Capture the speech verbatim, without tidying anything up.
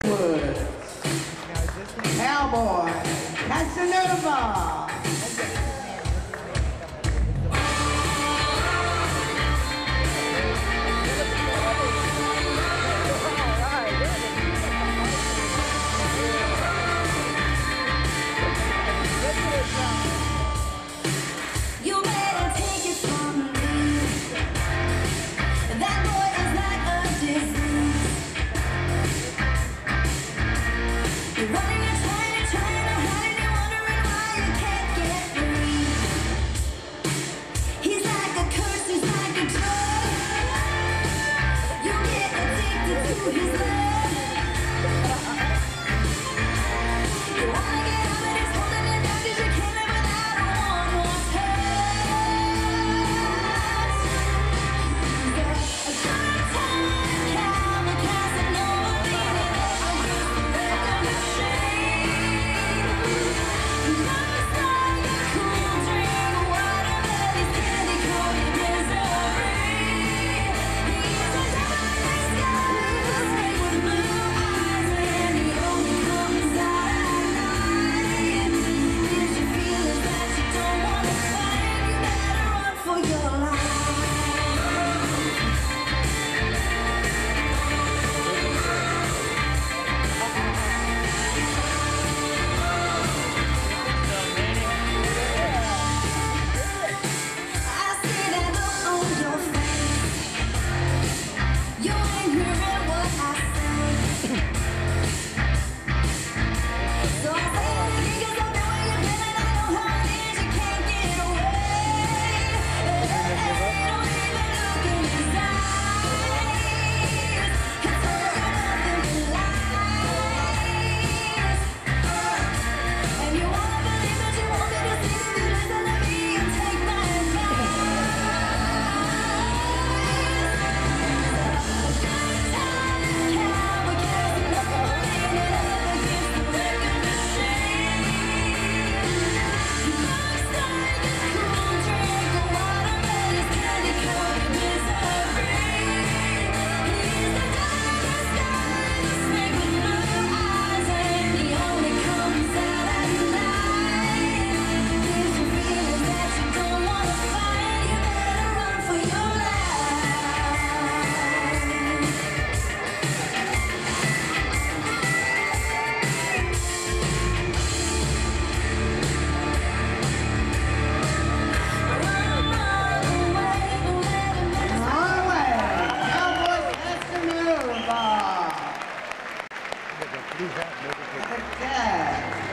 Woods. Cowboy Casanova. You better take it from me. That boy is like a disease. You're running and trying and trying to hide and you're wondering why you can't get free. He's like a curse, he's like a drug. You get addicted to his love. You wanna get out but it's holding you down 'cause you can't live without a one more touch. A good time, Cowboy Casanova, baby. I used to make a machine. Looks like a cool drink of water, but he's candy coated misery. He's a devil in disguise with blue eyes, and he only comes out at night. Did you feel it that you don't wanna fight? You better run for your life. I see that look on your face. You ain't hearing what I say. So I say it again 'cause I know where you've been and I know how it is. You can't get away. Don't even look in his eyes. He'll tell you nothing but lies. And you wanna believe that you want me to see if you listen to me and take my advice. Cowboy Casanova, leaning up against the record machine. He looks like a cool drink of water, but he's candy coated misery. He's the devil in disguise, a snake with blue eyes, and he only comes out at night. If you feel that you don't wanna fight, you better run for your life. Run, run away, don't let him mess On the way, Cowboy Casanova. Okay.